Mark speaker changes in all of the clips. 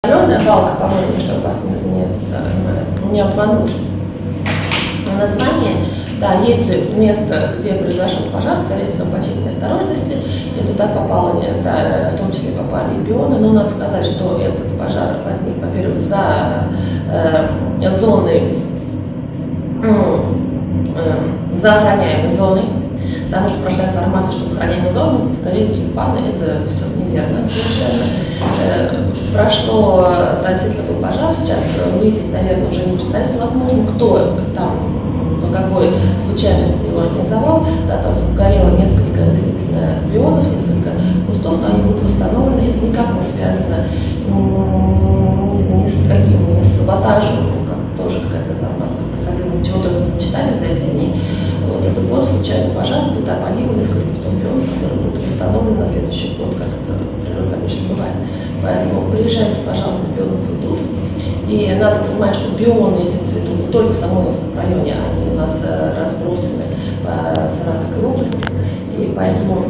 Speaker 1: Народная балка, по-моему, чтобы вас не обмануть. Название, да, есть место, где произошел пожар, скорее всего, по чьей неосторожности, и туда попало, да, в том числе попали и пионы, но надо сказать, что этот пожар возник, во-первых, за зоной, за охраняемой зоной, потому что прошла информация, что охраняемая зона, скорее тюльпаны, это все неверно совершенно. Прошло, относительно был пожар, сейчас выяснить, наверное, уже не представится возможно, кто там, по какой случайности его организовал. Да, там горело несколько действительно пионов, несколько кустов, но они будут восстановлены. Это никак не связано ни с каким, ни с саботажем, тоже какая-то информация приходила, чего-то не читали за эти дни. Вот это был случайный пожар, туда погибло несколько кустов пионов, которые будут восстановлены на следующий год, как это природа обычно бывает. Поэтому приезжайте, пожалуйста, пионы цветут. И надо понимать, что пионы эти цветут не только в Самойловском районе, они у нас разбросаны по Саратовской области, и поэтому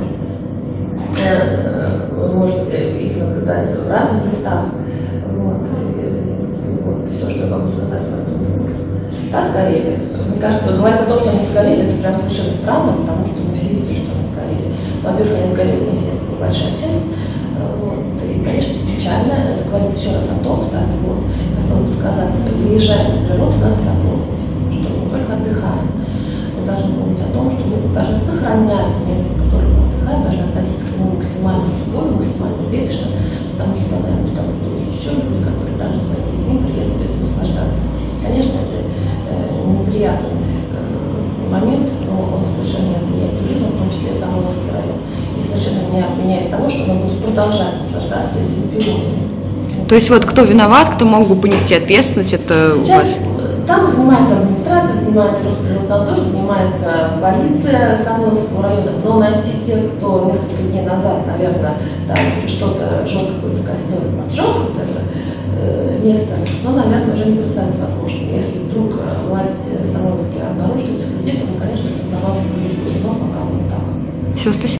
Speaker 1: вы можете их наблюдать в разных местах. Вот. Вот все, что я могу сказать в этом. Да, сгорели. Мне кажется, говорить о том, что они сгорели, это прям совершенно странно, потому что мы все видим, что они сгорели. Во-первых, они сгорели не все, это большая часть. Вот. И, конечно, печально. Это говорит еще раз о том, кстати, вот, хотела бы сказать, выезжая на природу, надо запомнить, что мы не только отдыхаем, мы должны помнить о том, что мы должны сохранять место, в котором мы отдыхаем, должны относиться к нему максимально с любовью, максимально бережно, потому что за нами туда будут еще люди, которые также своими детьми приедут этим наслаждаться. Конечно, это неприятный момент, но он совершенно не отменяет туризм, в том числе и Самойловский район, и совершенно не отменяет того, что мы будем продолжать наслаждаться этими пионами.
Speaker 2: То есть вот кто виноват, кто мог бы понести ответственность, это
Speaker 1: сейчас
Speaker 2: у вас?
Speaker 1: Там занимается администрация, занимается Росприроднадзор, занимается полиция Самойловского района, но найти тех, кто несколько дней назад, наверное, там что-то жег, какой-то костер поджег вот это место, но, наверное, уже не представится возможным. Если вдруг власти Самойловки обнаружат этих людей, то, конечно, с информацией будет, но пока вот так.
Speaker 2: Все, спасибо.